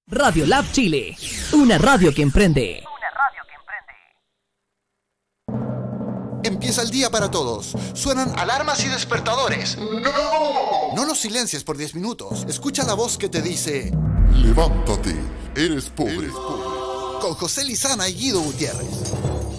Radio Lab Chile, una radio que emprende. Empieza el día para todos. Suenan alarmas y despertadores. ¡No! No los silencies por 10 minutos. Escucha la voz que te dice: levántate, eres pobre. Con José Lizana y Guido Gutiérrez.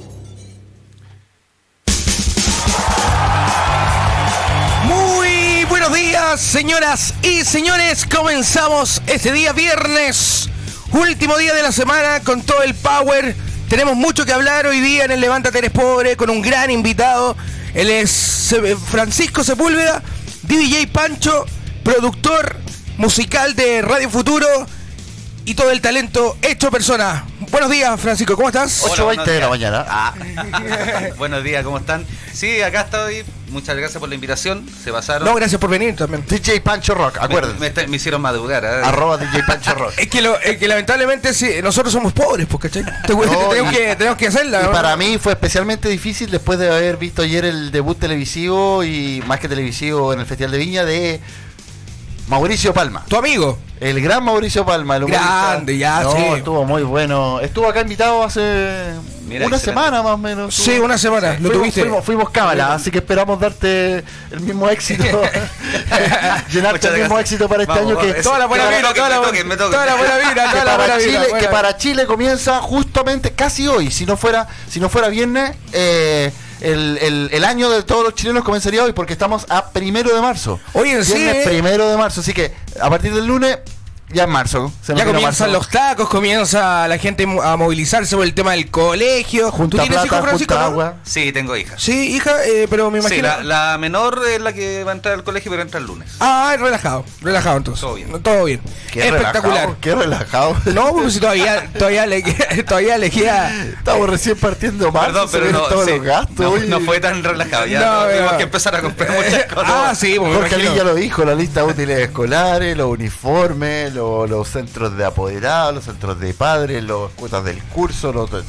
Muy buenos días, señoras y señores. Comenzamos este día viernes, último día de la semana, con todo el power. Tenemos mucho que hablar hoy día en el Levántate Eres Pobre, con un gran invitado. Él es Francisco Sepúlveda, DJ Pancho, productor musical de Radio Futuro y todo el talento hecho persona. Buenos días, Francisco, ¿cómo estás? 8:20 de la mañana. Buenos días, ¿cómo están? Sí, acá estoy. Muchas gracias por la invitación. Se pasaron. No, gracias por venir también. DJ Pancho Rock, acuérdense. Me hicieron madrugar. Arroba DJ Pancho Rock. Es que lamentablemente sí, nosotros somos pobres, pues, ¿cachai? Tenemos que hacerla. Y ¿no? para mí fue especialmente difícil después de haber visto ayer el debut televisivo y más que televisivo en el Festival de Viña de Mauricio Palma. Tu amigo. El gran Mauricio Palma, el humorista. Grande, ya, no, sí. Estuvo muy bueno. Estuvo acá invitado hace una semana más o menos. Sí, una semana. Lo tuviste. Fuimos cábala, así que esperamos darte el mismo éxito. Llenarte el mismo éxito para este año. Que toda la buena vida, toda la buena vida. Que para Chile comienza justamente casi hoy. Si no fuera viernes, el año de todos los chilenos comenzaría hoy, porque estamos a 1 de marzo. Oye, sí. 1 de marzo, así que a partir del lunes ya es marzo. Ya comienzan los tacos, comienza la gente a movilizarse por el tema del colegio. Junta ¿Tú tienes plata, hijos, Francisco? junta ¿no? agua. Sí, tengo hija. Sí, hija, pero me imagino. Sí, la menor es la que va a entrar al colegio, pero entra el lunes. Ah, relajado entonces. Todo bien. Qué espectacular. Qué relajado. No, porque si todavía le queda. Estamos recién partiendo marzo. Perdón, pero no, todos sí, los gastos. no fue tan relajado. Ya tuvimos que empezar a comprar muchas cosas. Sí, Jorge Ali ya lo dijo, la lista de útiles escolares, los uniformes, los centros de apoderados, los centros de padres, las cuotas del curso,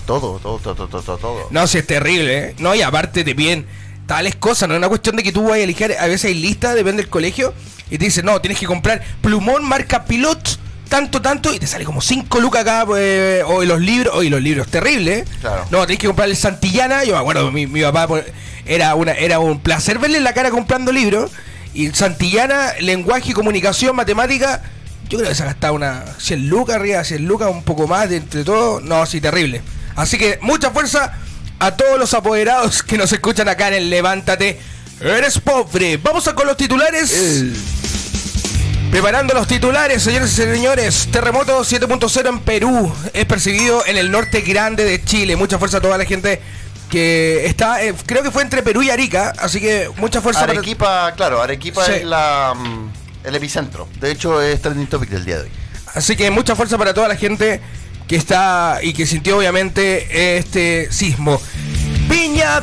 todo. No, si es terrible, ¿eh? No, y aparte te piden tales cosas, no es una cuestión de que tú vayas a elegir, a veces hay listas, depende del colegio, y te dicen, no, tienes que comprar plumón marca Pilot, tanto, y te sale como 5 lucas acá, o los libros, terrible, ¿eh? Claro. No, tenés que comprar el Santillana. Yo me acuerdo, mi papá era un placer verle en la cara comprando libros, y Santillana, lenguaje y comunicación, matemática. Yo creo que se ha gastado una 100 lucas arriba, 100 lucas, un poco más de entre todo. No, sí, terrible. Así que mucha fuerza a todos los apoderados que nos escuchan acá en el Levántate Eres Pobre. Vamos a con los titulares. Preparando los titulares, señores y señores. Terremoto 7.0 en Perú. Es percibido en el norte grande de Chile. Mucha fuerza a toda la gente que está, creo que fue entre Perú y Arica. Así que mucha fuerza. Arequipa, claro, Arequipa sí. Es el epicentro. De hecho, es trending topic del día de hoy. Así que mucha fuerza para toda la gente que está y que sintió obviamente este sismo. Viña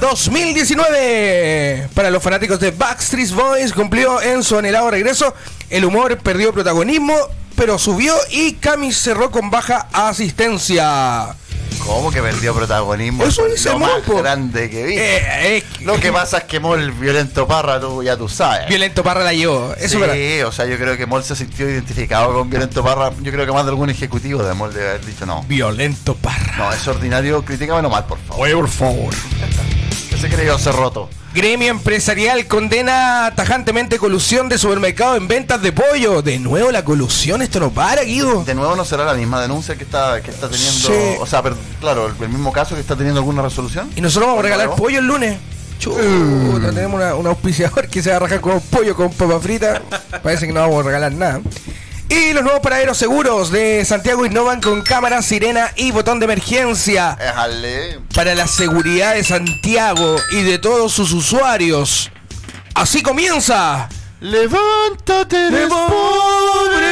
2019. Para los fanáticos de Backstreet Boys, cumplió en su anhelado regreso. El humor perdió protagonismo, pero subió, y Cami cerró con baja asistencia. ¿Cómo que perdió protagonismo? Eso dice lo más Mopo. grande que vi. Lo que pasa es que Mol, Violento Parra, ya tú sabes. Violento Parra la llevó. Eso sí, o sea, yo creo que Mol se sintió identificado con Violento Parra. Yo creo que más de algún ejecutivo de Mol debe haber dicho no. Violento Parra. No, es ordinario, critícamelo mal, por favor. Oye, por favor. ¿Qué se creyó Cerroto? Gremio empresarial condena tajantemente colusión de supermercado en ventas de pollo. De nuevo la colusión, esto no para, Guido. De nuevo no será la misma denuncia que está teniendo, sí. O sea, pero, claro, el mismo caso que está teniendo alguna resolución. Y nosotros vamos a regalar nuevo pollo el lunes. Chuta, tenemos un auspiciador que se va a rajar con pollo con papa frita. Parece que no vamos a regalar nada. Y los nuevos paraderos seguros de Santiago innovan con cámara, sirena y botón de emergencia. Déjale. Para la seguridad de Santiago y de todos sus usuarios. Así comienza. Levántate, eres pobre.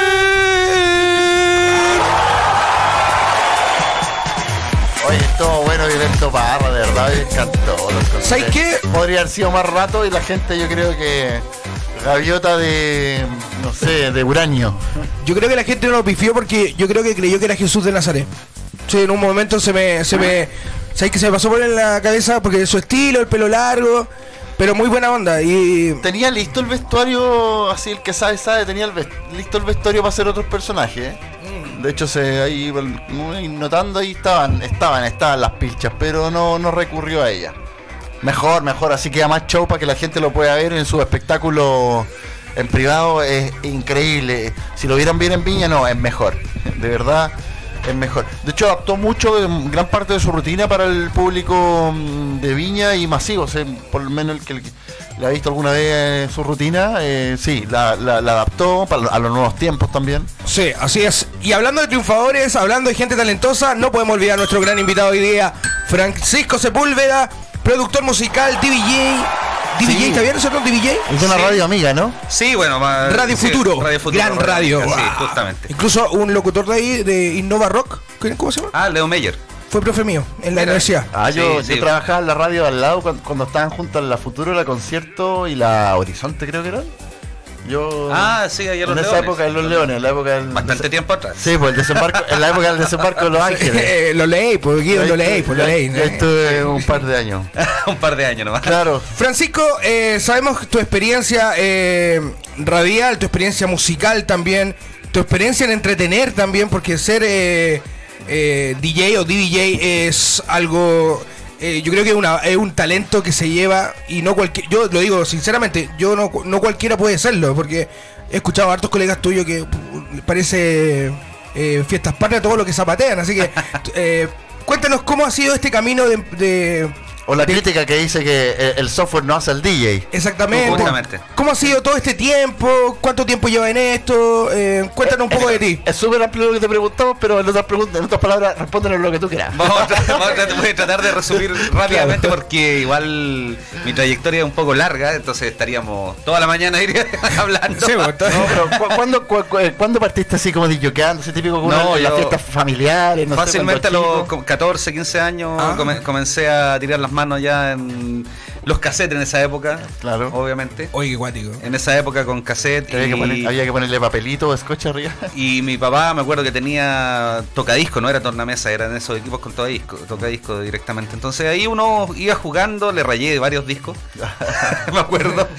Oye, estuvo bueno Violento Parra, de verdad, me encantó. ¿Sabes qué? Podría haber sido más rato y la gente, yo creo que gaviota de, no sé, de uranio. Yo creo que la gente no lo pifió porque yo creo que creyó que era Jesús de Nazaret. Sí, en un momento se me ¿sabes que se me pasó por en la cabeza? Porque su estilo, el pelo largo, pero muy buena onda. Y tenía listo el vestuario, así el que sabe, tenía listo el vestuario para hacer otros personajes. De hecho, ahí notando ahí estaban las pilchas, pero no recurrió a ella. Mejor, así queda más show para que la gente lo pueda ver en su espectáculo en privado. Es increíble. Si lo vieran bien en Viña, no, es mejor. De verdad, es mejor. De hecho, adaptó mucho, gran parte de su rutina para el público de Viña y masivo. O sea, por lo menos el que le ha visto alguna vez su rutina, sí, la adaptó a los nuevos tiempos también. Sí, así es. Y hablando de triunfadores, hablando de gente talentosa, no podemos olvidar a nuestro gran invitado hoy día, Francisco Sepúlveda, productor musical, DVJ. DVJ, Sí. ¿está bien eso con DVJ? Es una radio amiga, ¿no? Sí, bueno, Radio Futuro, gran radio. Sí, Ah. justamente. Incluso un locutor de ahí, de Innova Rock, ¿cómo se llama? Ah, Leo Meyer. Fue profe mío en la Mira. universidad. Yo Sí. trabajaba en la radio al lado cuando estaban juntas la Futuro, la Concierto y la Horizonte, creo que eran. Yo Sí, ahí a en Los esa Leones. época de los Leones, en la época del Bastante tiempo atrás. Sí, pues el desembarco, en la época del desembarco de Los Ángeles. Lo leí, pues Guido, lo leí. Ya estuve un par de años. Un par de años nomás. Claro. Francisco, sabemos tu experiencia radial, tu experiencia musical también, tu experiencia en entretener también, porque ser DJ o DVJ es algo, yo creo que es un talento que se lleva y no cualquier, yo lo digo sinceramente, no cualquiera puede serlo, porque he escuchado a hartos colegas tuyos que parece fiestas patrias todo lo que zapatean, así que cuéntanos cómo ha sido este camino O la crítica que dice que el software no hace al DJ. Exactamente. Justamente. ¿Cómo ha sido todo este tiempo? ¿Cuánto tiempo lleva en esto? Cuéntanos un poco de ti. Es súper amplio lo que te preguntamos, pero en otras palabras, respóndenos lo que tú quieras. Voy a tratar de resumir rápidamente porque igual mi trayectoria es un poco larga, entonces estaríamos toda la mañana hablando. Sí, pues, No, pero ¿cuándo partiste así como disjoqueando? Ese típico como No, en las yo fiestas familiares, no sé, Fácilmente a cuando los chico. 14, 15 años comencé a tirar las manos ya en los cassettes en esa época. Claro. Obviamente. Oye, qué cuático. En esa época con cassette. Había que ponerle papelito o scotch arriba. Y mi papá me acuerdo que tenía tocadisco, no era tornamesa, eran esos equipos con tocadisco directamente. Entonces ahí uno iba jugando, le rayé varios discos, me acuerdo.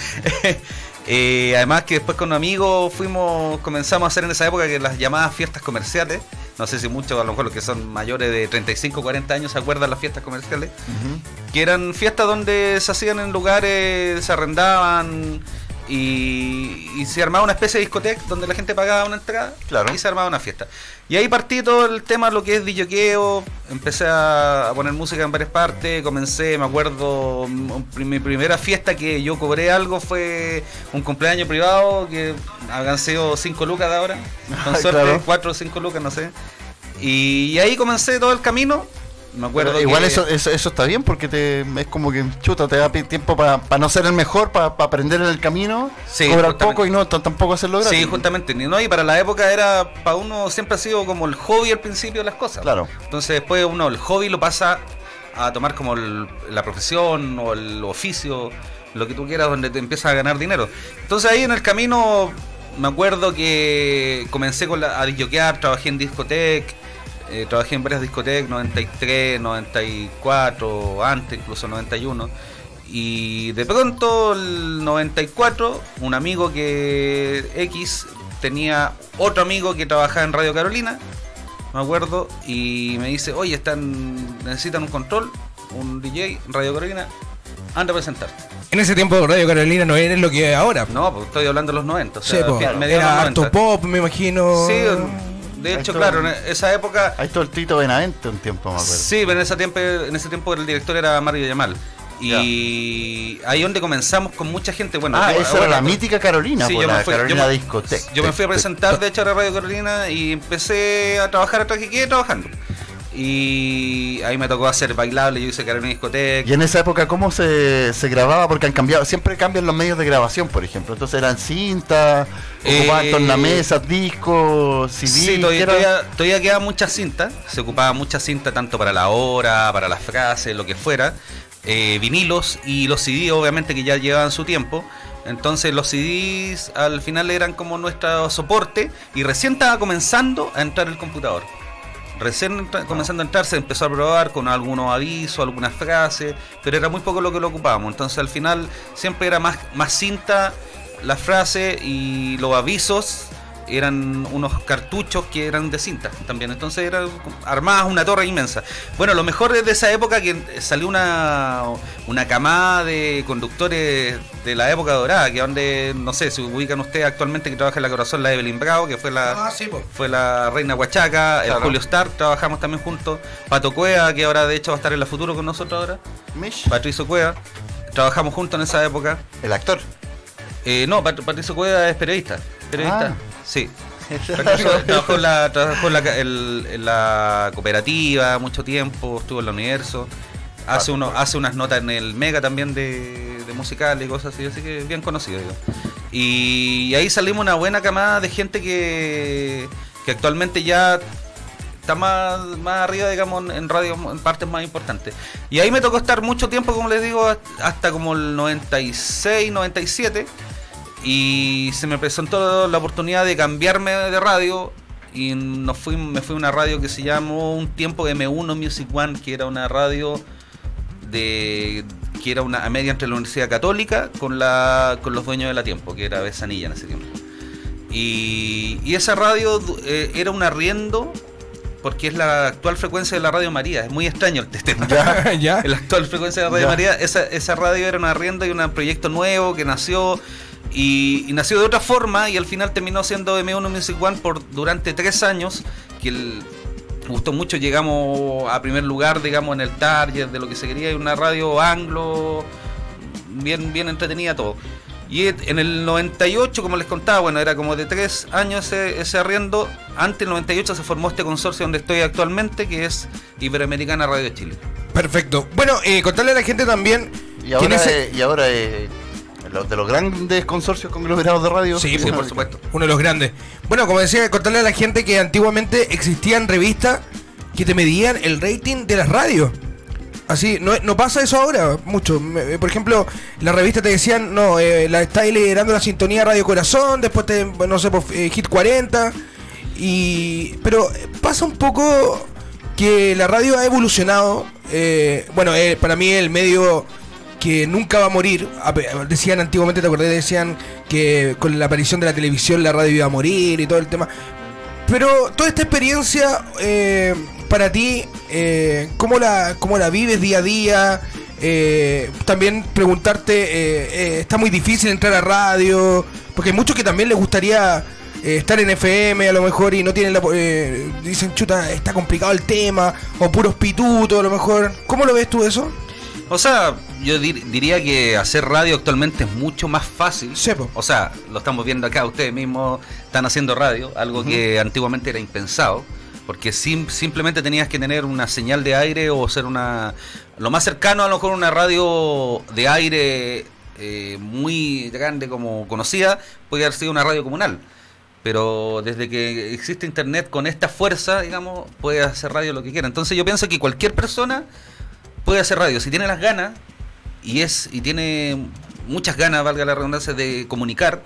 Además que después con un amigo comenzamos a hacer en esa época que las llamadas fiestas comerciales, no sé si muchos, a lo mejor los que son mayores de 35, 40 años se acuerdan las fiestas comerciales, que eran fiestas donde se hacían en lugares, se arrendaban y se armaba una especie de discoteca donde la gente pagaba una entrada. Claro. Y se armaba una fiesta. Y ahí partí todo el tema, lo que es DJqueo, empecé a poner música en varias partes, comencé, me acuerdo, mi primera fiesta que yo cobré algo fue un cumpleaños privado, que habían sido 5 lucas de ahora, con suerte, Claro. 4 o 5 lucas, no sé. Y ahí comencé todo el camino. Me acuerdo Pero igual que eso está bien porque es como que chuta, te da tiempo para no ser el mejor, para aprender en el camino, Sí, cobrar justamente. poco y no tampoco hacerlo gratis. Sí, justamente. ¿No? Y para la época era, para uno siempre ha sido como el hobby al principio de las cosas. Claro. Entonces después uno el hobby lo pasa a tomar como la profesión o el oficio, lo que tú quieras, donde te empiezas a ganar dinero. Entonces ahí en el camino me acuerdo que comencé a disjoquear, trabajé en discoteca. Trabajé en varias discotecas, 93, 94, antes incluso 91. Y de pronto, el 94, un amigo tenía otro amigo que trabajaba en Radio Carolina, me acuerdo, y me dice, oye, necesitan un control, un DJ en Radio Carolina, anda a presentar. En ese tiempo Radio Carolina no era lo que es ahora. No, pues estoy hablando de los 90, o Sí, sea, po. mediados de los Era 90. harto pop, me imagino. Sí, de hecho, Esto- claro, en esa época... Ahí está el Tito Benavente un tiempo, me acuerdo. Sí, pero en ese tiempo el director era Mario Yamal. Y ahí donde comenzamos con mucha gente. Bueno, Esa era la mítica Carolina, Sí, por yo me la fui- Carolina yo me- Discoteca. Yo me fui a presentar, de hecho, a la Radio Carolina y empecé a trabajar hasta que quedé trabajando. Y ahí me tocó hacer bailable, yo hice Carolina Discoteca. Y en esa época, ¿cómo se grababa? Porque han cambiado, siempre cambian los medios de grabación, por ejemplo. Entonces eran cintas, ocupaban tornamesas, discos, CD. Sí, ¿qué era? todavía quedaban muchas cintas. Se ocupaba mucha cinta tanto para la hora, para las frases, lo que fuera. Vinilos y los CD, obviamente, que ya llevaban su tiempo. Entonces los CDs al final eran como nuestro soporte y recién estaba comenzando a entrar el computador. Comenzando a entrar, se empezó a probar con algunos avisos, algunas frases, pero era muy poco lo que lo ocupábamos. Entonces al final siempre era más cinta, la frase y los avisos eran unos cartuchos que eran de cinta también, entonces era armadas una torre inmensa. Bueno, lo mejor es de esa época que salió una camada de conductores de la época dorada, que donde, no sé, si ubican ustedes actualmente, que trabaja en la Corazón, la Evelyn Bravo, que fue la Reina Huachaca, el Julio Stark, trabajamos también juntos, Pato Cueva, que ahora de hecho va a estar en la Futuro con nosotros ahora, Patricio Cueva, trabajamos juntos en esa época. ¿El actor? No, Patricio Cueva es periodista. Sí. Trabajó en la cooperativa mucho tiempo, estuvo en la Universo. Hace unas notas en el Mega también de musical y cosas así que bien conocido. Y ahí salimos una buena camada de gente que actualmente ya está más arriba, digamos, en radio, en partes más importantes. Y ahí me tocó estar mucho tiempo, como les digo, hasta como el 96, 97. Y se me presentó la oportunidad de cambiarme de radio y me fui a una radio que se llamó un tiempo M1 Music One, que era una radio que era una a media entre la Universidad Católica con los dueños de la Tiempo, que era Besanilla en ese tiempo. Y esa radio era un arriendo, porque es la actual frecuencia de la Radio María. Es muy extraño el tema. Ya. La actual frecuencia de la Radio María, esa radio era un arriendo y un proyecto nuevo que nació. Y nació de otra forma y al final terminó siendo M1 Music One durante 3 años, que me gustó mucho. Llegamos a primer lugar, digamos, en el target de lo que se quería, y una radio anglo bien entretenida todo. Y en el 98, como les contaba, bueno, era como de 3 años ese arriendo. Antes del 98 se formó este consorcio donde estoy actualmente, que es Iberoamericana Radio Chile. Perfecto. Bueno, contarle a la gente también. Y ahora de los grandes consorcios conglomerados de radio. Sí, por supuesto. Uno de los grandes. Bueno, como decía, contarle a la gente que antiguamente existían revistas que te medían el rating de las radios. Así, no pasa eso ahora mucho. Por ejemplo, las revistas te decían, no, la estáis liderando la sintonía Radio Corazón, después no sé, Hit 40. Pero pasa un poco que la radio ha evolucionado. Para mí el medio que nunca va a morir. Decían antiguamente, ¿te acordás? Decían que con la aparición de la televisión la radio iba a morir y todo el tema. Pero toda esta experiencia, para ti, ¿cómo la vives día a día? También preguntarte, ¿está muy difícil entrar a radio? Porque hay muchos que también les gustaría estar en FM a lo mejor y no tienen dicen, chuta, está complicado el tema, o puros pitutos a lo mejor. ¿Cómo lo ves tú eso? O sea, yo diría que hacer radio actualmente es mucho más fácil. Sí, o sea, lo estamos viendo acá, ustedes mismos están haciendo radio, algo que antiguamente era impensado, porque simplemente tenías que tener una señal de aire o ser lo más cercano a lo mejor una radio de aire muy grande como conocida, podría haber sido una radio comunal. Pero desde que existe internet con esta fuerza, digamos, puede hacer radio lo que quiera. Entonces yo pienso que cualquier persona puede hacer radio si tiene las ganas y tiene muchas ganas, valga la redundancia, de comunicar.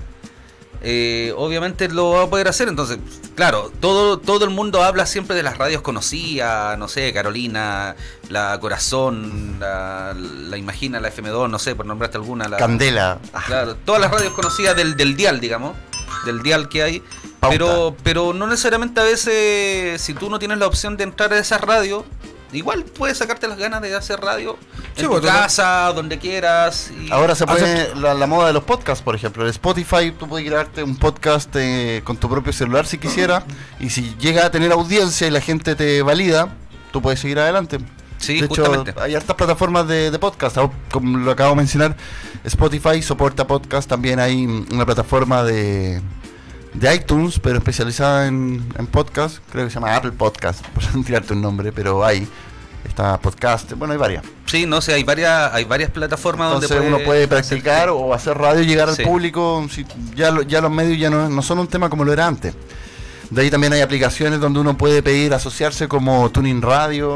Obviamente lo va a poder hacer. Entonces, claro, todo el mundo habla siempre de las radios conocidas, no sé, Carolina, la Corazón, la Imagina, la FM2, no sé, por nombrarte alguna, la Candela. Claro, todas las radios conocidas del dial, digamos, del dial que hay. Pero no necesariamente a veces, si tú no tienes la opción de entrar a esas radios, igual puedes sacarte las ganas de hacer radio en tu casa, donde quieras. Ahora se puede la moda de los podcasts, por ejemplo. En Spotify tú puedes grabarte un podcast con tu propio celular si quisieras. Y si llega a tener audiencia y la gente te valida, tú puedes seguir adelante. Sí, de justamente. Hecho, hay hartas plataformas de podcast. Como lo acabo de mencionar, Spotify soporta podcast. También hay una plataforma de iTunes, pero especializada en podcast. Creo que se llama Apple Podcast, por no tirarte un nombre, pero está podcast, bueno, hay varias. Sí, no sé, hay varias plataformas. Entonces donde uno puede practicar o hacer radio y llegar al público. Ya los medios ya no son un tema como lo era antes. De ahí también hay aplicaciones donde uno puede pedir asociarse, como Tuning Radio,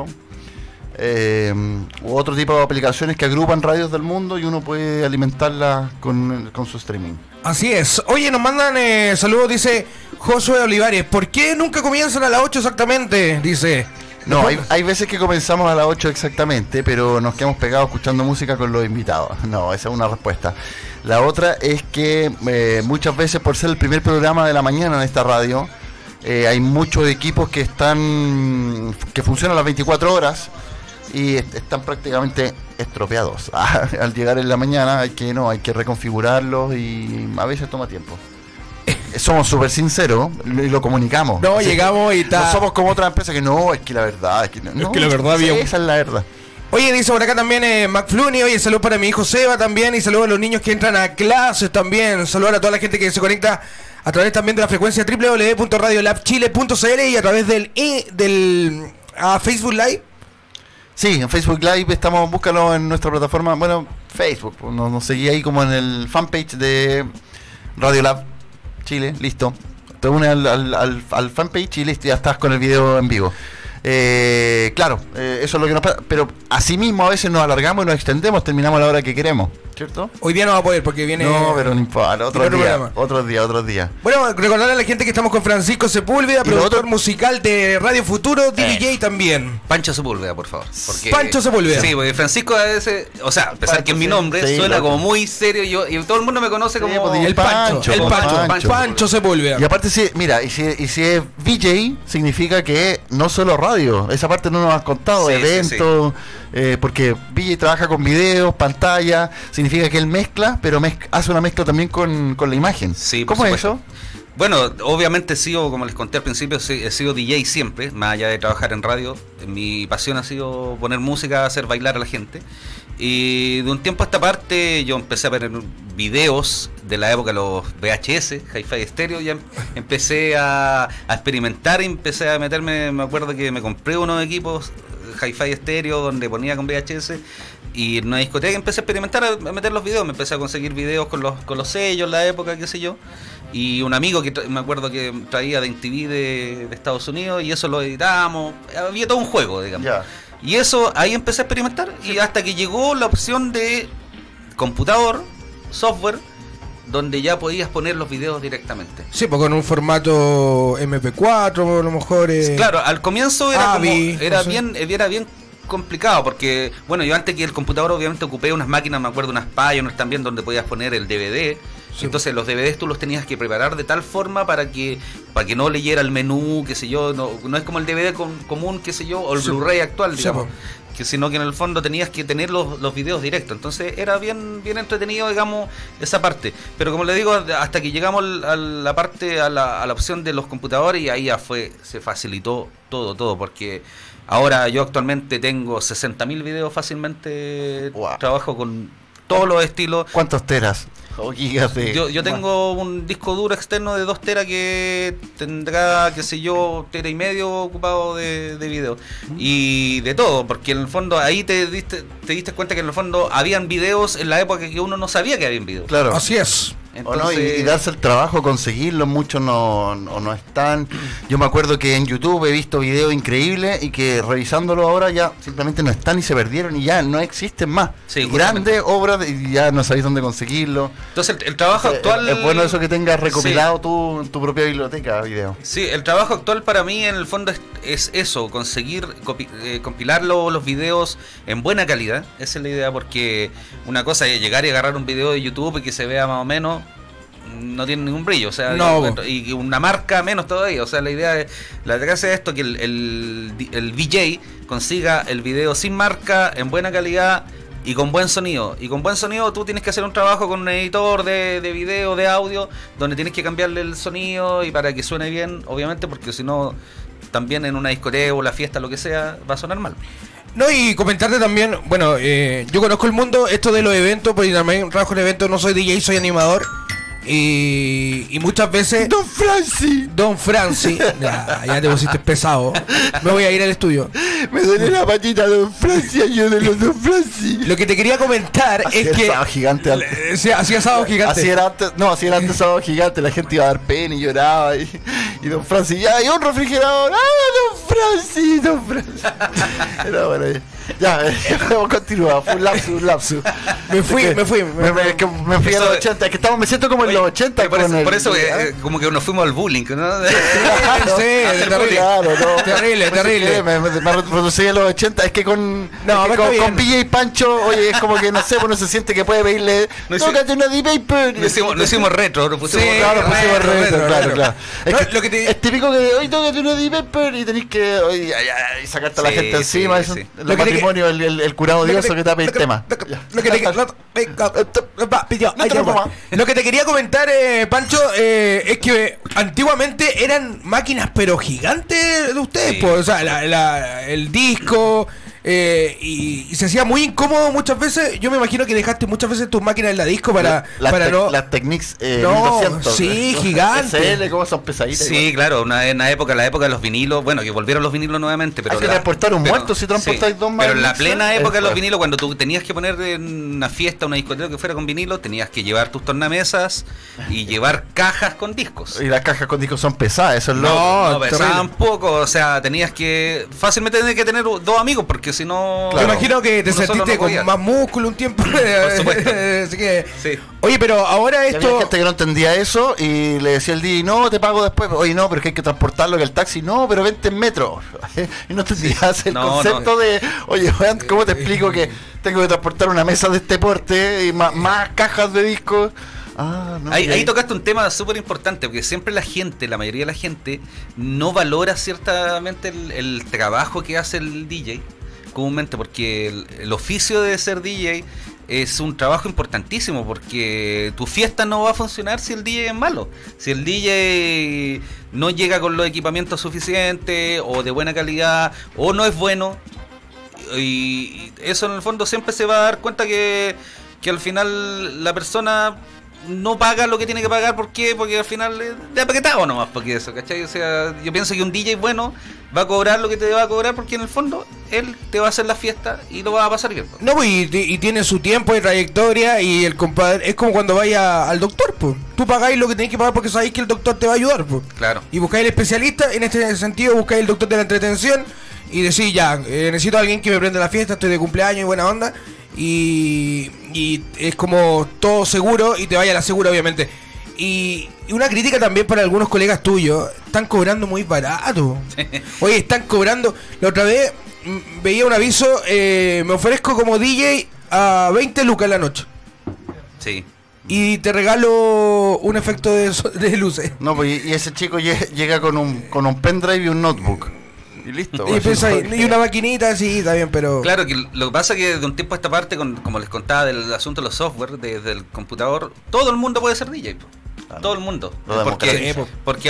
u otro tipo de aplicaciones que agrupan radios del mundo y uno puede alimentarlas con su streaming. Así es. Oye, nos mandan saludos, dice Josué Olivares. ¿Por qué nunca comienzan a las 8 exactamente? Dice. No, hay veces que comenzamos a las 8 exactamente, pero nos quedamos pegados escuchando música con los invitados. No, esa es una respuesta. La otra es que muchas veces, por ser el primer programa de la mañana en esta radio, hay muchos equipos que funcionan las 24 horas y están prácticamente estropeados. Al llegar en la mañana hay que reconfigurarlos y a veces toma tiempo. Somos súper sinceros y lo comunicamos. No, llegamos y no somos como otras empresas que no, es que la verdad, es que la verdad había... Esa es la verdad. Oye, dice por acá también McFlooney, oye, saludos para mi hijo Seba también, y saludos a los niños que entran a clases también, saludos a toda la gente que se conecta a través también de la frecuencia www.radiolabchile.cl y a través del Facebook Live. Sí, en Facebook Live estamos, búscalo en nuestra plataforma, bueno, Facebook, nos seguí ahí como en el fanpage de Radiolab Chile, listo. Te unes al fanpage y listo, ya estás con el video en vivo. Claro, eso es lo que nos pasa. Pero asimismo a veces nos alargamos y nos extendemos, terminamos a la hora que queremos, ¿cierto? Hoy día no va a poder porque viene... No, pero no importa, otros días. Bueno, recordarle a la gente que estamos con Francisco Sepúlveda, productor musical de Radio Futuro, DJ también. Pancho Sepúlveda, por favor. Pancho Sepúlveda. Sí, porque Francisco a veces, o sea, a pesar que es mi nombre, suena como muy serio y todo el mundo me conoce como el Pancho Sepúlveda. Y aparte, sí, mira, y si es VJ, significa que no solo radio, esa parte no nos has contado, eventos, porque VJ trabaja con videos, pantalla, significa que él mezcla, pero hace una mezcla también con la imagen. Sí, ¿cómo es eso? Bueno, obviamente he sido, como les conté al principio, he sido DJ siempre, más allá de trabajar en radio. Mi passion ha sido poner música, hacer bailar a la gente. Y de un tiempo a esta parte yo empecé a ver videos de la época de los VHS, Hi-Fi Stereo, ya empecé a experimentar y empecé a meterme, me acuerdo que me compré unos equipos Hi-Fi Stereo donde ponía con VHS y en una discoteca empecé a experimentar, a meter los videos, me empecé a conseguir videos con los sellos en la época, qué sé yo, y un amigo que me acuerdo que traía de MTV de Estados Unidos y eso lo editábamos, había todo un juego, digamos. Yeah. Y eso, ahí empecé a experimentar y hasta que llegó la opción de computador, software, donde ya podías poner los videos directamente. Sí, pues con un formato MP4 a lo mejor. Claro, al comienzo era bien complicado porque, bueno, yo antes que el computador obviamente ocupé unas máquinas, me acuerdo, unas Pioneer también donde podías poner el DVD. Sí. Entonces los DVDs tú los tenías que preparar de tal forma para que no leyera el menú, qué sé yo, no es como el DVD común, qué sé yo, o el Blu-ray actual, digamos, sino que en el fondo tenías que tener los videos directos. Entonces era bien entretenido, digamos, esa parte. Pero como le digo, hasta que llegamos a la parte, a la opción de los computadores, y ahí ya se facilitó todo, porque ahora yo actualmente tengo 60.000 videos fácilmente. Wow. Trabajo con todos los estilos. ¿Cuántos teras? Yo tengo un disco duro externo de 2 teras que tendrá, qué sé yo, 1,5 teras ocupado de video. Y de todo, porque en el fondo ahí te diste cuenta que en el fondo habían videos en la época que uno no sabía que habían videos. Claro. Así es. Entonces, y darse el trabajo, conseguirlos, muchos no están. Yo me acuerdo que en YouTube he visto videos increíbles y que revisándolo ahora ya simplemente no están y se perdieron y ya no existen más. Sí, grandes obras y ya no sabéis dónde conseguirlo. Entonces el trabajo actual... Es bueno eso que tengas recopilado tú en tu propia biblioteca de video. Sí, el trabajo actual para mí en el fondo es eso, conseguir compilar los videos en buena calidad. Esa es la idea, porque una cosa es llegar y agarrar un video de YouTube y que se vea más o menos, no tiene ningún brillo, o sea, y una marca menos todavía. O sea, la gracia de esto, que el VJ consiga el video sin marca, en buena calidad y con buen sonido. Y con buen sonido tú tienes que hacer un trabajo con un editor de video, de audio, donde tienes que cambiarle el sonido y para que suene bien, obviamente, porque si no, también en una discoteca o la fiesta, lo que sea, va a sonar mal. No, y comentarte también, bueno, yo conozco el mundo, esto de los eventos, porque también trabajo en eventos, no soy DJ, soy animador. Y muchas veces... Don Franci ya te pusiste pesado. Me voy a ir al estudio. Me duele la patita, Don Franci. Ayúdenlo, los Don Franci. Lo que te quería comentar es que... Asado gigante antes. Hacía asado gigante. Así era antes sábado gigante. La gente iba a dar pena y lloraba. Y Don Franci, ya, y un refrigerador. ¡Ah, Don Franci! Era bueno. Ya, continúa, fue un lapsus. Me fui Me fui a los 80, es que me siento como en los 80 Por con eso como que nos fuimos al bullying, ¿no? terrible. Claro, no. Terrible. Me reducí a los 80, es que con Villa y Pancho, oye, es como que no sé, uno se siente que puede pedirle, tócate una D-Paper. No hicimos retro, lo pusimos claro. Es típico que hoy tócate una D-Paper y tenés que y sacarte a la gente encima. Sí. El matrimonio, el curado dioso que tape el tema. Lo que te quería comentar, Pancho, es que antiguamente eran máquinas pero gigantes de ustedes, Sí. pues, o sea, el disco, y se hacía muy incómodo muchas veces. Yo me imagino que dejaste muchas veces tus máquinas en la disco para no... Las Technics No, 1200. sí, gigante. SL, ¿cómo son pesaditas? Sí, claro, en la época de los vinilos, bueno, que volvieron los vinilos nuevamente, pero Hay que transportar un muerto si transportáis dos más. Pero en la plena es época de los fuerte. vinilos, cuando tú tenías que poner en una fiesta, una discoteca que fuera con vinilo, tenías que llevar tus tornamesas y llevar cajas con discos. Y las cajas con discos son pesadas, eso es lo... No, pesaban poco, o sea, tenías que fácilmente tener que tener dos amigos, porque si no... Claro. Me imagino que te uno solo sentiste no con podía. más músculo un tiempo. Por supuesto. Así que, Sí. oye, pero ahora Y había esto... gente que no entendía eso y le decía el DJ, no, te pago después. Oye, no, pero es que hay que transportarlo, que el taxi, no, pero vente en metro. Y no entendías el No, concepto de, oye, weón, ¿cómo te explico que tengo que transportar una mesa de este porte y más cajas de discos? Ah, no, Ahí tocaste un tema súper importante, porque siempre la mayoría de la gente, no valora ciertamente el trabajo que hace el DJ comúnmente, porque el oficio de ser DJ es un trabajo importantísimo, porque tu fiesta no va a funcionar si el DJ es malo. Si el DJ no llega con los equipamientos suficientes o de buena calidad o no es bueno, y eso en el fondo siempre se va a dar cuenta que al final la persona no paga lo que tiene que pagar. ¿Por qué? Porque al final de apaquetado nomás, porque eso, ¿cachai? O sea, yo pienso que un DJ bueno va a cobrar lo que te va a cobrar, porque en el fondo él te va a hacer la fiesta y lo va a pasar bien. No, pues, y tiene su tiempo de trayectoria, y el compadre es como cuando vaya al doctor, pues. Tú pagáis lo que tenéis que pagar porque sabéis que el doctor te va a ayudar, pues. Claro. Y buscáis el especialista, en este sentido buscáis el doctor de la entretención y decís, ya, necesito a alguien que me prenda la fiesta, estoy de cumpleaños y buena onda, y es como todo seguro y te vaya a la segura, obviamente. Y una crítica también para algunos colegas tuyos, están cobrando muy barato. Oye, están cobrando, la otra vez veía un aviso, me ofrezco como DJ a 20 lucas en la noche Sí. y te regalo un efecto de luces. No, pues y ese chico llega con un pendrive y un notebook. Y listo. Y, piensa ahí, y una maquinita, sí, está bien, pero... Claro, que lo que pasa es que de un tiempo a esta parte, como les contaba del asunto de los software, desde el computador, todo el mundo puede ser DJ, po. Claro. Todo el mundo. Lo democratiza. Porque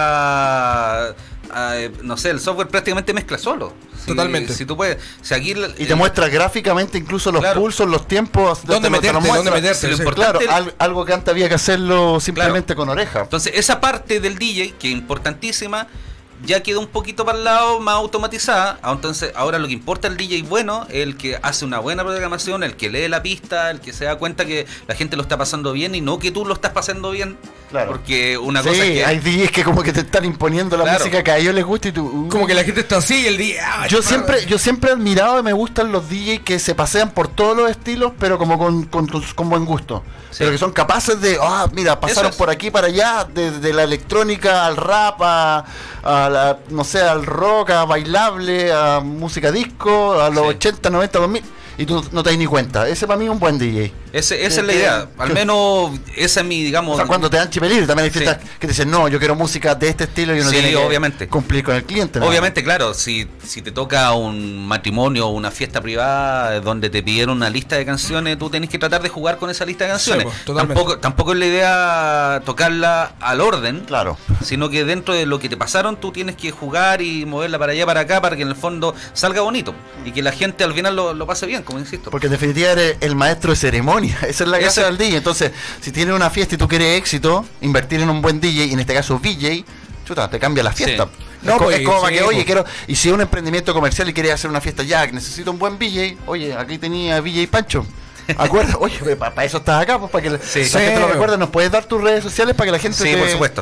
ahora, no sé, el software prácticamente mezcla solo. Totalmente. Si tú puedes, si aquí Y te muestra gráficamente incluso los Claro. pulsos, los tiempos. ¿Dónde te lo meterte? muestra. ¿Dónde meterte? Si lo Sí. importante- Claro, algo que antes había que hacerlo simplemente con oreja. Entonces esa parte del DJ, que es importantísima, ya quedó un poquito para el lado, más automatizada. Entonces ahora lo que importa el DJ bueno es el que hace una buena programación, el que lee la pista, el que se da cuenta que la gente lo está pasando bien y no que tú lo estás pasando bien. Claro. Porque una Sí, cosa es que... hay DJs que como que te están imponiendo la Claro. música que a ellos les gusta y tú... Como que la gente está así y el día... Yo siempre he admirado y me gustan los DJs que se pasean por todos los estilos, pero como con buen gusto. Sí. Pero que son capaces de, mira, pasaron Eso es. por aquí para allá, desde la electrónica al rap, a la, no sé, al rock, a bailable, a música disco, a los Sí. 80, 90, 2000, y tú no te das ni cuenta. Ese para mí es un buen DJ. Esa es la idea. Al menos esa es mi, digamos... O sea, cuando te dan chip libre, también hay fiestas Sí. que te dicen, no, yo quiero música de este estilo y uno Sí, tiene que obviamente. cumplir con el cliente. ¿no? Obviamente, claro, si te toca un matrimonio o una fiesta privada donde te pidieron una lista de canciones, tú tenés que tratar de jugar con esa lista de canciones. Sí, pues, totalmente. Tampoco es la idea tocarla al orden, Claro. sino que dentro de lo que te pasaron tú tienes que jugar y moverla para allá, para acá, para que en el fondo salga bonito y que la gente al final lo pase bien, como insisto. Porque en definitiva eres el maestro de ceremonia. Esa es la gracia del DJ. Entonces, si tienes una fiesta y tú quieres éxito, invertir en un buen DJ, y en este caso VJ, chuta, te cambia la fiesta. Sí. No, Es como para sí, que, oye, pues. quiero. Y si es un emprendimiento comercial y quieres hacer una fiesta ya, que necesito un buen VJ, oye, aquí tenía VJ Pancho. ¿Acuerdas? Oye, para eso estás acá, pues para que Sí. la gente lo Sí. recuerde. ¿Nos puedes dar tus redes sociales para que la gente Sí, por supuesto.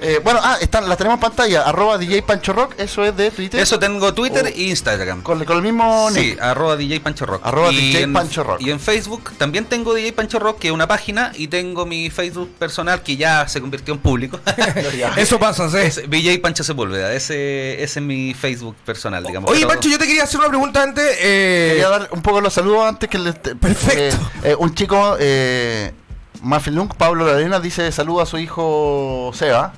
Las tenemos en pantalla, @DJ Pancho Rock, eso es de Twitter. Eso tengo Twitter e Instagram. Con el mismo sí, @DJ Pancho Rock. DJ Pancho Rock. Y en Facebook también tengo DJ Pancho Rock, que es una página, y tengo mi Facebook personal que ya se convirtió en público. Eso pasa, ¿sí? Es DJ Pancho Sepúlveda, ese es mi Facebook personal, digamos. Oye, Pancho, yo te quería hacer una pregunta antes. Quería dar un poco los saludos antes que Perfecto. Un chico, Mafilunk, Pablo Larena, dice saludo a su hijo Seba.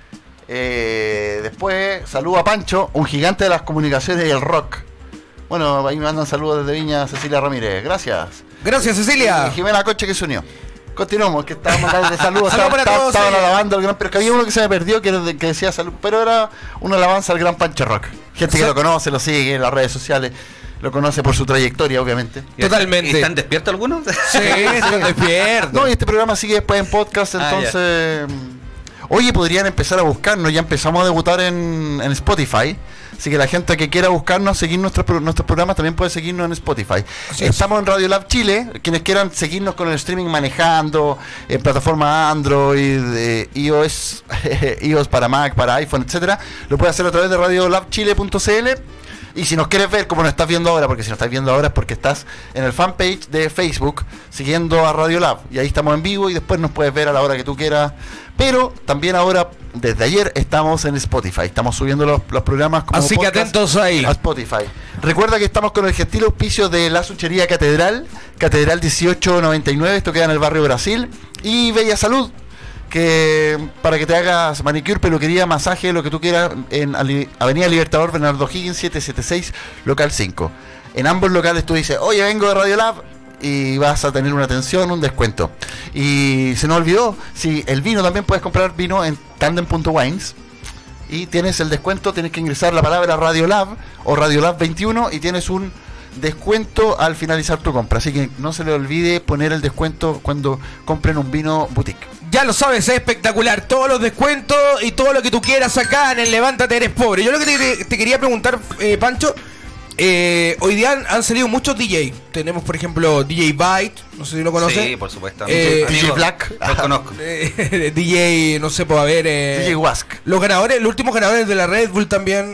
Después saludo a Pancho, un gigante de las comunicaciones y el rock. Bueno, ahí me mandan saludos desde Viña, Cecilia Ramírez. Gracias. Gracias, Cecilia. Y Jimena Coche, que se unió. Continuamos, que estábamos mandando saludos. Saludos para todos, estaban alabando al gran, pero que había uno que se me perdió que decía salud, pero era una alabanza al gran Pancho Rock. Gente que lo conoce, lo sigue en las redes sociales, lo conoce por su trayectoria, obviamente. Totalmente. ¿Están despiertos algunos? Sí, están despiertos. No, y este programa sigue después en podcast, entonces... Oye, podrían empezar a buscarnos, ya empezamos a debutar en Spotify. Así que la gente que quiera buscarnos, seguir nuestros programas, también puede seguirnos en Spotify. Estamos en Radio Lab Chile. Quienes quieran seguirnos con el streaming manejando, en plataforma Android, iOS, iOS para Mac, para iPhone, etcétera, lo puede hacer a través de radiolabchile.cl. Y si nos quieres ver como nos estás viendo ahora, porque si nos estás viendo ahora es porque estás en el fanpage de Facebook siguiendo a Radio Lab, y ahí estamos en vivo y después nos puedes ver a la hora que tú quieras. Pero también ahora, desde ayer, estamos en Spotify, estamos subiendo los programas como así podcast, que atentos ahí a Spotify. Recuerda que estamos con el gentil auspicio de la Suchería Catedral 1899, esto queda en el barrio Brasil, y Bella Salud, que para que te hagas manicure, peluquería, masaje, lo que tú quieras, en Avenida Libertador Bernardo Higgins 776, local 5. En ambos locales tú dices, oye, vengo de Radio Lab, y vas a tener una atención, un descuento. Y se nos olvidó, si el vino, también puedes comprar vino en tandem.wines y tienes el descuento, tienes que ingresar la palabra Radiolab o Radiolab 21 y tienes un descuento al finalizar tu compra. Así que no se le olvide poner el descuento cuando compren un vino boutique. Ya lo sabes, es espectacular. Todos los descuentos y todo lo que tú quieras acá en el Levántate Eres Pobre. Yo lo que te quería preguntar, Pancho, hoy día han salido muchos DJ. Tenemos, por ejemplo, DJ Byte, no sé si lo conoces. Sí, por supuesto. DJ Black. Lo conozco. DJ, no sé, puede haber... DJ Wask. Los últimos ganadores de la Red Bull también.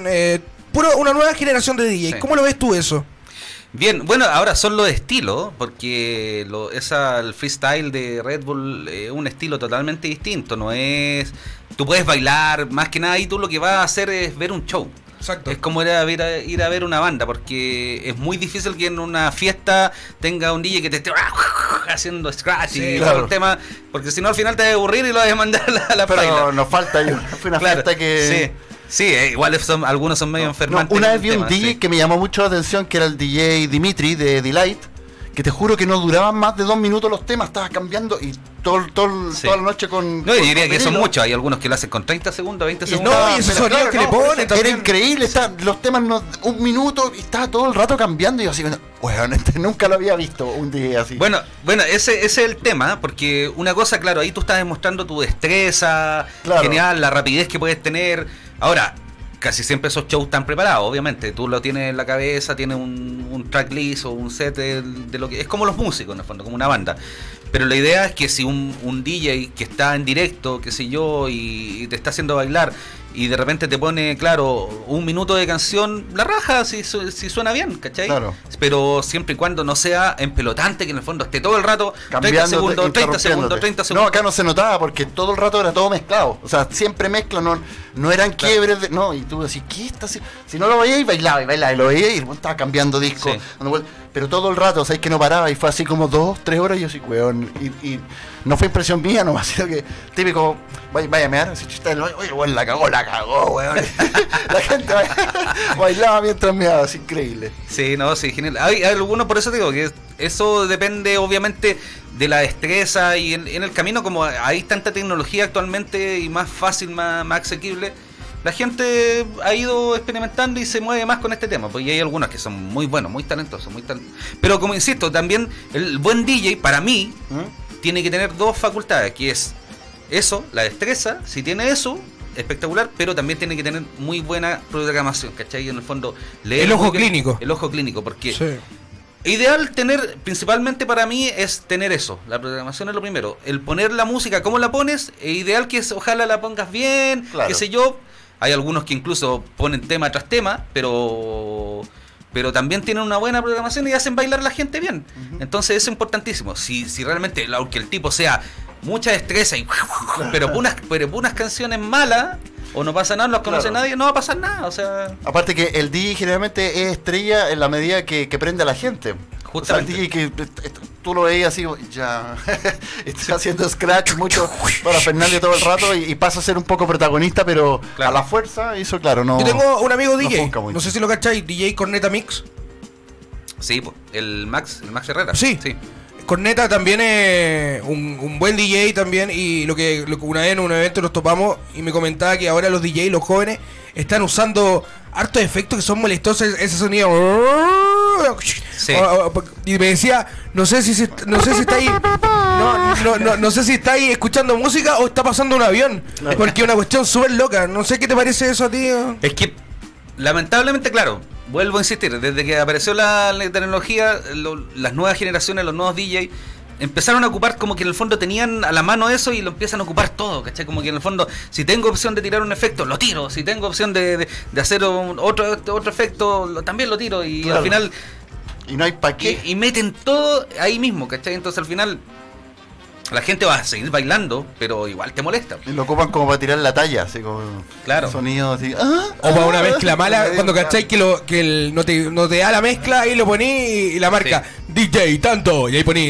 Una nueva generación de DJ. Sí. ¿Cómo lo ves tú eso? Bien, bueno, ahora son los estilos, porque el freestyle de Red Bull es un estilo totalmente distinto, no es... Tú puedes bailar, más que nada, y tú lo que vas a hacer es ver un show. Exacto. Es como ir a ver una banda, porque es muy difícil que en una fiesta tenga un DJ que te esté haciendo scratch, sí, y claro, el tema, porque si no al final te vas a aburrir y lo vas a mandar a la pero paila. Nos falta fue una claro, fiesta que... Sí, igual algunos son medio enfermantes. Una vez vi un DJ que me llamó mucho la atención, que era el DJ Dimitri de Delight, que te juro que no duraban más de 2 minutos los temas, estabas cambiando y toda la noche con... No, yo diría que son muchos, hay algunos que lo hacen con 30 segundos, 20 segundos. No, y esos sonidos que le ponen era increíble, los temas 1 minuto y estaba todo el rato cambiando y yo así, bueno, nunca lo había visto un DJ así. Bueno, ese es el tema, porque una cosa, claro, ahí tú estás demostrando tu destreza, claro, genial, la rapidez que puedes tener. Ahora, casi siempre esos shows están preparados, obviamente. Tú lo tienes en la cabeza, tienes un tracklist o un set de lo que... Es como los músicos, en el fondo, como una banda. Pero la idea es que si un DJ que está en directo, qué sé yo, y te está haciendo bailar, y de repente te pone, claro, 1 minuto de canción, la raja si suena bien, ¿cachai? Claro. Pero siempre y cuando no sea empelotante, que en el fondo esté todo el rato 30 segundos, 30 segundos, 30 segundos. No, acá no se notaba porque todo el rato era todo mezclado. O sea, siempre mezcla, no eran quiebres. No, y tú decís, ¿qué está haciendo? Si no lo veías, bailaba, y lo veías, y estaba cambiando disco. Sí. Pero todo el rato, o sea, es que no paraba, y fue así como 2-3 horas, y yo así, weón. Y no fue impresión mía nomás, sino que típico, vaya a mear, así chiste, oye, weón, la cagó, weón. La gente bailaba mientras meaba, es increíble. Sí, no, sí, genial. Hay algunos, por eso digo, que eso depende obviamente de la destreza, y en el camino, como hay tanta tecnología actualmente y más fácil, más asequible, la gente ha ido experimentando y se mueve más con este tema, porque hay algunos que son muy buenos, muy talentosos, pero como insisto, también el buen DJ, para mí, tiene que tener 2 facultades, que es eso, la destreza. Si tiene eso, espectacular, pero también tiene que tener muy buena programación, ¿cachai? En el fondo, el ojo clínico. El ojo clínico, porque... Sí. Ideal tener, principalmente para mí, es tener eso. La programación es lo primero. El poner la música, ¿cómo la pones? Ideal que ojalá la pongas bien, Claro. qué sé yo. Hay algunos que incluso ponen tema tras tema, pero también tienen una buena programación y hacen bailar a la gente bien. Entonces eso es importantísimo. Si realmente, aunque el tipo sea mucha destreza, pero unas canciones malas, o no pasa nada, no las conoce Claro. nadie, no va a pasar nada. O sea, Aparte que el DJ generalmente es estrella en la medida que prende a la gente. Justamente. O sea, el DJ que tú lo veías así, ya está haciendo scratch mucho para Fernández todo el rato y pasa a ser un poco protagonista, pero Claro. a la fuerza, eso claro, no. Yo tengo un amigo no DJ, funca mucho. no sé si lo cacháis, DJ Corneta Mix. sí, po, el Max Herrera. Sí. Corneta también es un buen DJ también, y lo que una vez en un evento nos topamos y me comentaba que ahora los DJ, los jóvenes, están usando hartos efectos que son molestosos, ese sonido. Sí. Y me decía, no sé si está ahí, no sé si está ahí escuchando música o está pasando un avión, porque es una cuestión súper loca. No sé qué te parece eso a ti. Es que, lamentablemente, claro, vuelvo a insistir, desde que apareció la tecnología, las nuevas generaciones, los nuevos DJ, empezaron a ocupar como que en el fondo tenían a la mano eso y lo empiezan a ocupar todo, ¿cachai? Como que en el fondo, si tengo opción de tirar un efecto, lo tiro. Si tengo opción de hacer otro efecto, también lo tiro. Y Claro. al final, Y no hay pa' qué. y meten todo ahí mismo, ¿cachai? Entonces al final, la gente va a seguir bailando, pero igual te molesta. Y lo ocupan como para tirar la talla, así como Claro. sonido así. O para una mezcla mala, cuando cacháis que no te da la mezcla, ahí lo poní y la marca DJ tanto, y ahí poní.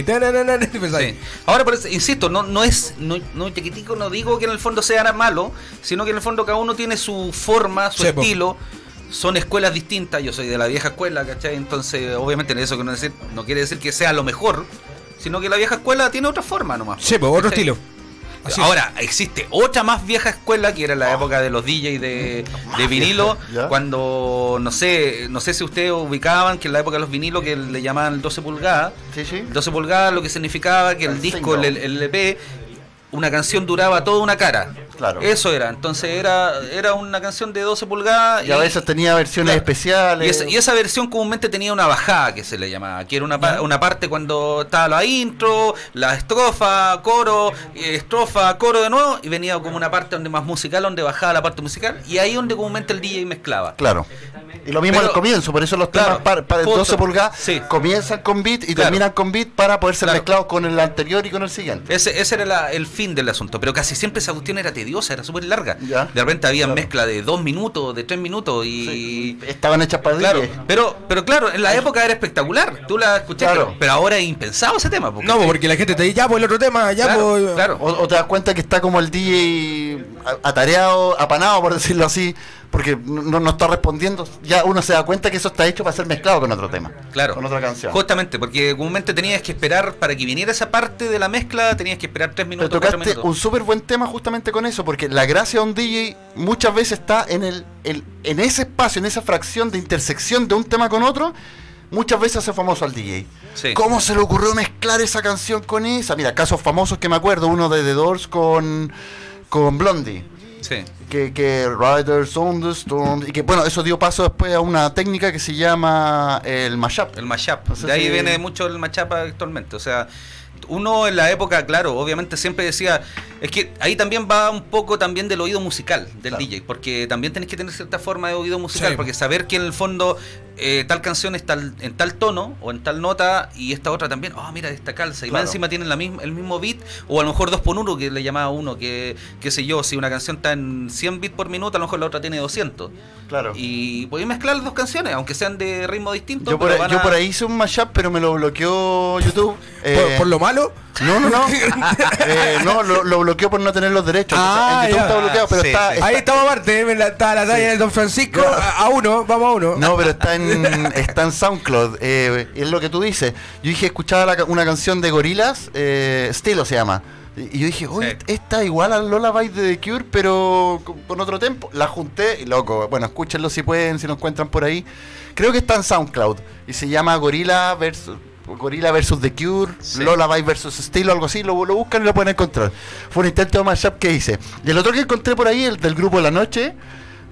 Sí. Ahora, por eso, insisto, no chiquitico, no digo que en el fondo sea malo, sino que en el fondo cada uno tiene su forma, su Sí, po. estilo. Son escuelas distintas, yo soy de la vieja escuela, ¿cachai? Entonces, obviamente, eso que no quiere decir que sea lo mejor, sino que la vieja escuela tiene otra forma nomás. Sí, pues otro ¿cachai? estilo. Así Ahora, existe otra más vieja escuela que era la época de los DJs de vinilo, ¿Ya? cuando, no sé si ustedes ubicaban que en la época de los vinilos que le llamaban 12 pulgadas, Sí, sí. 12 pulgadas lo que significaba que el disco, el LP, una canción duraba toda una cara. Claro. Eso era, entonces era una canción de 12 pulgadas. Y a veces tenía versiones Claro. especiales. Y esa versión comúnmente tenía una bajada que se le llamaba, que era una parte cuando estaba la intro, la estrofa, coro, estrofa, coro de nuevo, y venía como una parte donde más musical, donde bajaba la parte musical, y ahí donde comúnmente el DJ mezclaba. Claro. Y lo mismo Pero- al comienzo, por eso los claro, temas para justo, 12 pulgadas sí. comienzan con beat y Claro. terminan con beat para poder ser Claro. mezclados con el anterior y con el siguiente. Ese era el fin del asunto, pero casi siempre esa cuestión era tediosa, era súper larga. Ya. De repente había Claro. mezcla de 2 minutos, de 3 minutos y... Sí. Estaban hechas para Claro, DJ. pero claro, en la época era espectacular, tú la escuchaste, Claro. pero ahora es impensado ese tema. No, porque la gente te dice, ya, pues el otro tema, ya, Claro, pues. claro. O te das cuenta que está como el DJ atareado, apanado, por decirlo así, porque no está respondiendo. Ya uno se da cuenta que eso está hecho para ser mezclado con otro tema. Claro. Con otra canción. Justamente, porque comúnmente tenías que esperar para que viniera esa parte de la mezcla, tenías que esperar 3 Pero minutos, 4 tocaste minutos. un súper buen tema justamente con eso, porque la gracia de un DJ muchas veces está en en ese espacio, en esa fracción de intersección de un tema con otro. Muchas veces hace famoso al DJ. Sí. ¿Cómo se le ocurrió mezclar esa canción con esa? Mira, casos famosos que me acuerdo, uno de The Doors con Blondie. Sí. Que Riders on the Storm, y que bueno, eso dio paso después a una técnica que se llama el mashup. El mashup. No sé De ahí si- viene mucho el mashup actualmente. O sea, uno en la época, claro, obviamente siempre decía, es que ahí también va un poco también del oído musical del Claro. DJ, porque también tenés que tener cierta forma de oído musical, Sí. porque saber que en el fondo tal canción está en tal tono o en tal nota y esta otra también, mira, esta calza, y más Claro. encima tienen el mismo beat, o a lo mejor 2x1 que le llamaba uno, que qué sé yo, si una canción está en 100 beats por minuto, a lo mejor la otra tiene 200. Claro. Y podéis mezclar las dos canciones, aunque sean de ritmo distinto. Yo pero van yo a- por ahí hice un mashup, pero me lo bloqueó YouTube. Por lo malo. No, no, lo bloqueó por no tener los derechos. Ah, en YouTube ya. está bloqueado, pero Sí, está, sí. está- Ahí estamos aparte, está la talla del Don Francisco, a uno, vamos a uno. No, pero está en SoundCloud. Es lo que tú dices. Yo dije, escuchaba una canción de Gorillaz, Stilo se llama. Y yo dije, uy, Sí. esta igual a Lullaby de The Cure, pero con otro tempo. La junté y loco, bueno, escúchenlo si pueden, si lo encuentran por ahí. Creo que está en SoundCloud y se llama Gorilla versus The Cure, Sí. Lullaby versus Stilo, algo así. Lo buscan y lo pueden encontrar. Fue un intento de mashup que hice. Y el otro que encontré por ahí, el del grupo de la noche,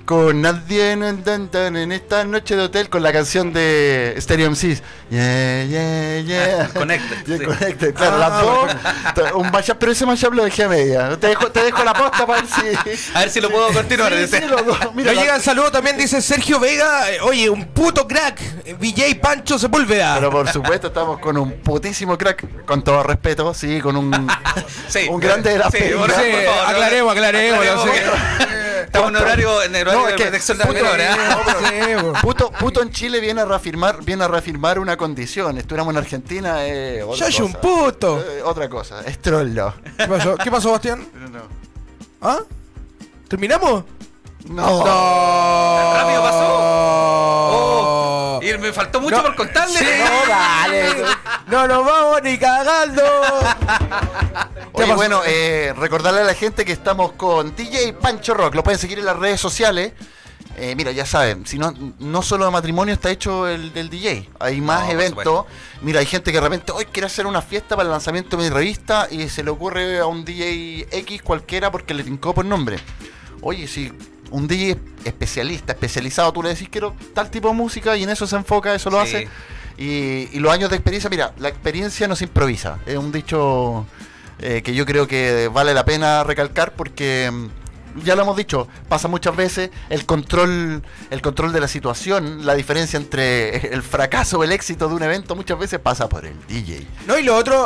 con nadie en esta noche de hotel con la canción de Stereo MCs. Yeah, yeah, yeah. Connected, Yeah, sí. Connected, claro, las dos. Un mashup, pero ese mashup lo dejé a media. Te dejo la posta para ver si. A ver si lo puedo continuar. Sí, dice. sí, loco. Mira, Nos llega el saludo también, dice Sergio Vega. Oye, un puto crack. VJ Pancho Sepúlveda. Pero por supuesto estamos con un putísimo crack, con todo respeto, sí, con un Sí, un grande de la sí, pena. por Sí, favor, aclaremos. Estamos en horario de No, es que protección de puto- menores. Puto en Chile viene a reafirmar una condición. Estuviéramos en Argentina, otra Yo soy un cosa. puto. Otra cosa, es trollo. ¿Qué pasó, Bastián? ¿Ah? ¿Terminamos? No. No. Rápido pasó. Oh, y me faltó mucho No. por contarle. Sí. No, dale. No nos vamos ni cagando. Oye, pasó? bueno, recordarle a la gente que estamos con DJ Pancho Rock. Lo pueden seguir en las redes sociales. Mira, ya saben, si no solo de matrimonio está hecho el del DJ. Hay más No, por eventos. supuesto. Mira, hay gente que de repente hoy quiere hacer una fiesta para el lanzamiento de mi revista y se le ocurre a un DJ X cualquiera porque le tincó por nombre. Oye, si un DJ especializado, tú le decís quiero tal tipo de música y en eso se enfoca, eso lo Sí. hace. Y los años de experiencia, mira, la experiencia no se improvisa. Es un dicho que yo creo que vale la pena recalcar porque ya lo hemos dicho, pasa muchas veces el control de la situación, la diferencia entre el fracaso o el éxito de un evento muchas veces pasa por el DJ. No, y lo otro,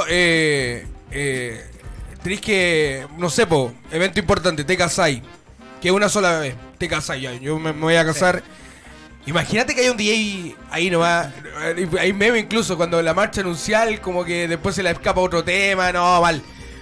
tenéis que, no sé, evento importante, te casáis. Que una sola vez, te casáis ya. Yo me voy a casar. Imagínate que hay un DJ ahí nomás. Hay meme incluso cuando la marcha anuncial, como que después se le escapa otro tema, no, mal.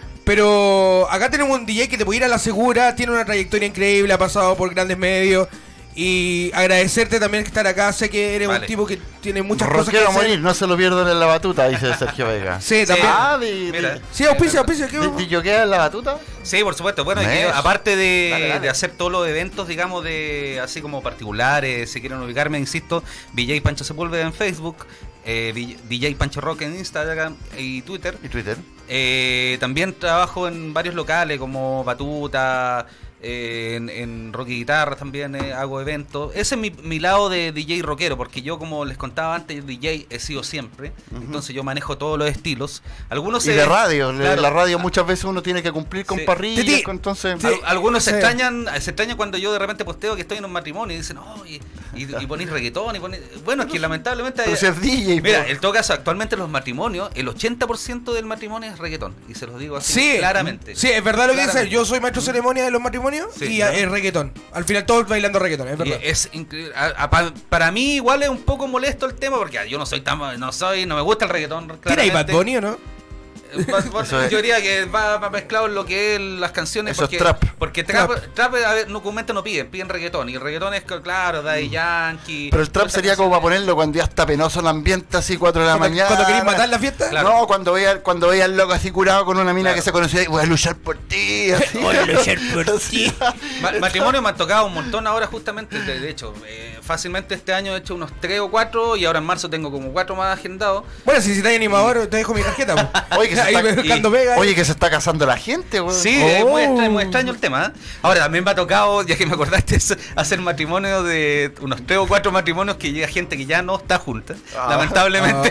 Pero acá tenemos un DJ que te puede ir a la segura, tiene una trayectoria increíble, ha pasado por grandes medios. Y agradecerte también que estar acá. Sé que eres Vale. un tipo que tiene muchas cosas que Rockero a hacer. morir, no se lo pierdan en la batuta, dice Sergio Vega. Sí, también. Ah, Mira. Sí, auspicia, ¿qué? ¿De queda en la batuta? Sí, por supuesto. Bueno, y que Mesh. aparte de, Dale, dale. de hacer todos los eventos, digamos, de así como particulares, si quieren ubicarme, insisto, VJ Pancho Sepúlveda en Facebook, DJ Pancho Rock en Instagram y Twitter. ¿Y Twitter? También trabajo en varios locales como Batuta, en rock y guitarra también hago eventos. Ese es mi lado de DJ rockero, porque yo, como les contaba antes, DJ he sido siempre. Entonces yo manejo todos los estilos. Algunos Y de radio, claro. la radio muchas veces uno tiene que cumplir con Sí. parrillas, Titi. entonces... Sí. Algunos Sí. se extrañan cuando yo de repente posteo que estoy en un matrimonio y dicen, oh, y ponís reggaetón, bueno, es que lamentablemente... Pero si es DJ, Mira, po. en todo caso, actualmente los matrimonios, el 80% del matrimonio es reggaetón, y se los digo así Sí, claramente. Sí, es verdad lo que dices. Claramente. Yo soy maestro de ceremonia de los matrimonios Sí, y claro. es reggaetón. Al final todos bailando reggaetón, es Y verdad. es increíble. Para mí igual es un poco molesto el tema, porque yo no me gusta el reggaetón. ¿Tiene ahí Bad claramente. Bunny o no? Eso es. Yo diría que va mezclado en lo que es las canciones. Eso es porque, trap. Porque trap a ver, documentos no piden reggaetón. Y el reggaetón es, claro, Daddy Yankee. Pero el trap todas sería esas como para canciones. ponerlo cuando ya está penoso el ambiente, así 4 de la mañana. Cuando querés matar la fiesta. Claro. No, cuando veía al loco así curado con una mina Claro. que se conocía y voy a luchar por ti. Así. Voy a luchar por Así. ti. Matrimonio me han tocado un montón ahora justamente, de hecho, fácilmente este año he hecho unos 3 o 4 y ahora en marzo tengo como 4 más agendados. Bueno, si necesitáis animador, te dejo mi tarjeta. Po. Oye, que se Ahí está- buscando y- Vega. Oye, que se está casando la gente, weón. Sí, Oh. es muy extraño el tema. Ahora, también me ha tocado, ya que me acordaste, hacer matrimonios de unos 3 o 4 matrimonios que llega gente que ya no está junta, lamentablemente.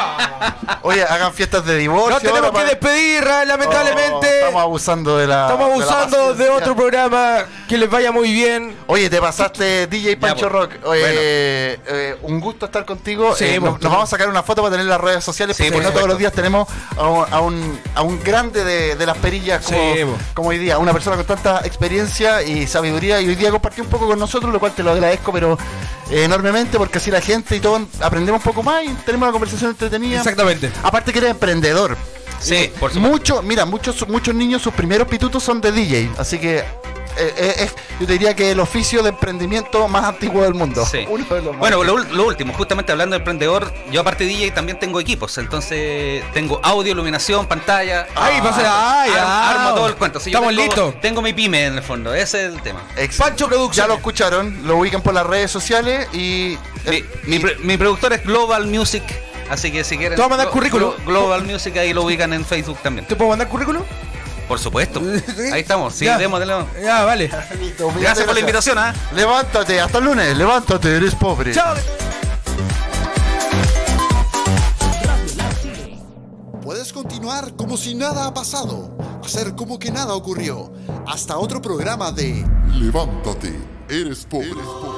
Oye, hagan fiestas de divorcio. No tenemos ahora que para- despedir, lamentablemente. Oh, estamos abusando de la. Estamos de la abusando de paciencia. otro programa. Que les vaya muy bien. Oye, te pasaste DJ Pancho pues. Rock. Oye, un gusto estar contigo. Sí, nos pues, vamos a sacar una foto para tener en las redes sociales, Sí, porque por no todos supuesto. los días tenemos a un grande de las perillas como, Sí, pues. como hoy día. Una persona con tanta experiencia y sabiduría. Y hoy día compartió un poco con nosotros, lo cual te lo agradezco, pero enormemente, porque así la gente y todo aprendemos un poco más y tenemos una conversación entretenida. Exactamente. Aparte que eres emprendedor. Sí, por supuesto. Muchos niños, sus primeros pitutos son de DJ, así que yo te diría que el oficio de emprendimiento más antiguo del mundo. Sí. Uno de los más Bueno, lo último, justamente hablando de emprendedor, yo aparte de DJ también tengo equipos, entonces tengo audio, iluminación, pantalla. Ahí pasa. Ay, Armo todo el cuento. Sí, yo Estamos listos. Tengo mi pyme en el fondo, ese es el tema. Pancho Producciones. Ya lo escucharon, lo ubican por las redes sociales y... Mi productor es Global Music, así que si quieren... ¿Te vas a mandar currículum? Global Music, ahí lo ubican en Facebook también. ¿Te puedo mandar currículum? Por supuesto. ¿Sí? Ahí estamos. Sí, Ya. démosle. Ya, vale. Gracias por la invitación, ¿ah? Levántate, hasta el lunes, levántate, eres pobre. Chao. Puedes continuar como si nada ha pasado, hacer como que nada ocurrió. Hasta otro programa de Levántate, eres pobre.